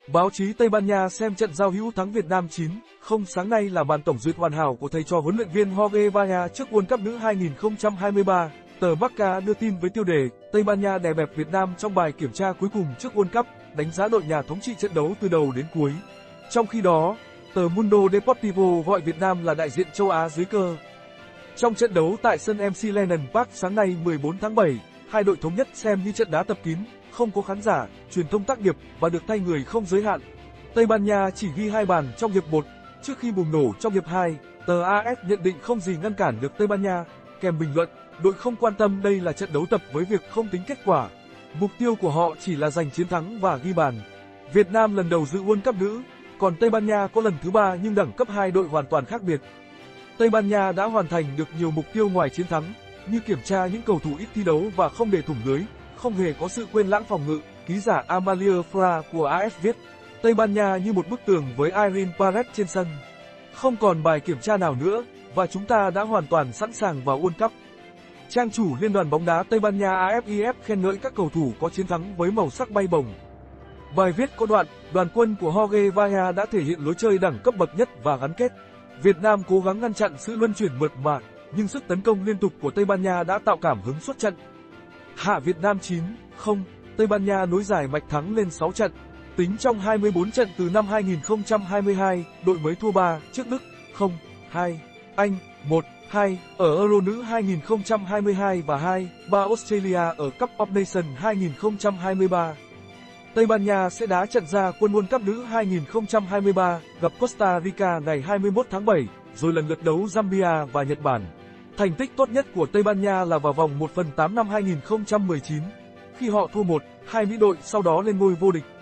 Báo chí Tây Ban Nha xem trận giao hữu thắng Việt Nam 9-0 sáng nay là màn tổng duyệt hoàn hảo của thầy trò huấn luyện viên Jorge Valla trước World Cup nữ 2023. Tờ Marca đưa tin với tiêu đề Tây Ban Nha đè bẹp Việt Nam trong bài kiểm tra cuối cùng trước World Cup, đánh giá đội nhà thống trị trận đấu từ đầu đến cuối. Trong khi đó, tờ Mundo Deportivo gọi Việt Nam là đại diện châu Á dưới cơ. Trong trận đấu tại sân MC Lennon Park sáng nay 14 tháng 7, hai đội thống nhất xem như trận đá tập kín, không có khán giả, truyền thông tác nghiệp và được thay người không giới hạn. Tây Ban Nha chỉ ghi 2 bàn trong hiệp 1, trước khi bùng nổ trong hiệp 2, tờ AS nhận định không gì ngăn cản được Tây Ban Nha, kèm bình luận, đội không quan tâm đây là trận đấu tập với việc không tính kết quả. Mục tiêu của họ chỉ là giành chiến thắng và ghi bàn. Việt Nam lần đầu dự World Cup nữ, còn Tây Ban Nha có lần thứ 3 nhưng đẳng cấp hai đội hoàn toàn khác biệt. Tây Ban Nha đã hoàn thành được nhiều mục tiêu ngoài chiến thắng, như kiểm tra những cầu thủ ít thi đấu và không để thủng lưới, không hề có sự quên lãng phòng ngự, ký giả Amalia Fra của AS viết. Tây Ban Nha như một bức tường với Irene Paredes trên sân. Không còn bài kiểm tra nào nữa, và chúng ta đã hoàn toàn sẵn sàng vào World Cup. Trang chủ Liên đoàn bóng đá Tây Ban Nha AFIF khen ngợi các cầu thủ có chiến thắng với màu sắc bay bổng. Bài viết có đoạn, đoàn quân của Jorge Valla đã thể hiện lối chơi đẳng cấp bậc nhất và gắn kết. Việt Nam cố gắng ngăn chặn sự luân chuyển mượt mà, nhưng sức tấn công liên tục của Tây Ban Nha đã tạo cảm hứng suốt trận. Hạ Việt Nam 9-0, Tây Ban Nha nối dài mạch thắng lên 6 trận. Tính trong 24 trận từ năm 2022, đội mới thua 3 trước Đức 0-2, Anh 1-2 ở Euro nữ 2022 và 2-3 Australia ở Cup of Nations 2023. Tây Ban Nha sẽ đá trận ra quân World Cup nữ 2023 gặp Costa Rica ngày 21 tháng 7, rồi lần lượt đấu Zambia và Nhật Bản. Thành tích tốt nhất của Tây Ban Nha là vào vòng 1/8 năm 2019, khi họ thua 1-2 Mỹ đội sau đó lên ngôi vô địch.